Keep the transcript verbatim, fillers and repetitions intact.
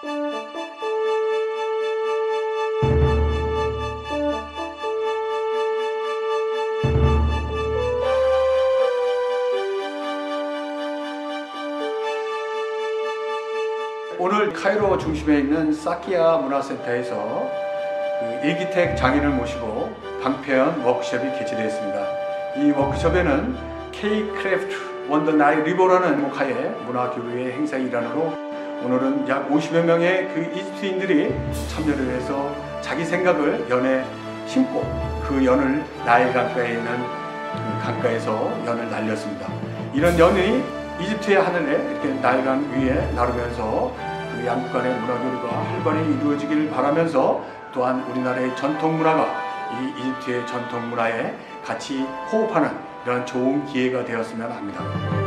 오늘 카이로 중심에 있는 사키야 문화센터에서 그 일기택 장인을 모시고 방패연 워크숍이 개최되었습니다. 이 워크숍에는 K-크래프트 원더 나일 리버라는 목하의 문화교류의 행사의 일환으로 오늘은 약 오십여 명의 그 이집트인들이 참여를 해서 자기 생각을 연에 심고 그 연을 나일 강가에 있는 그 강가에서 연을 날렸습니다. 이런 연이 이집트의 하늘에 이렇게 나일강 위에 나르면서 그 양국 간의 문화교류가 활발히 이루어지기를 바라면서 또한 우리나라의 전통 문화가 이 이집트의 전통 문화에 같이 호흡하는 이런 좋은 기회가 되었으면 합니다.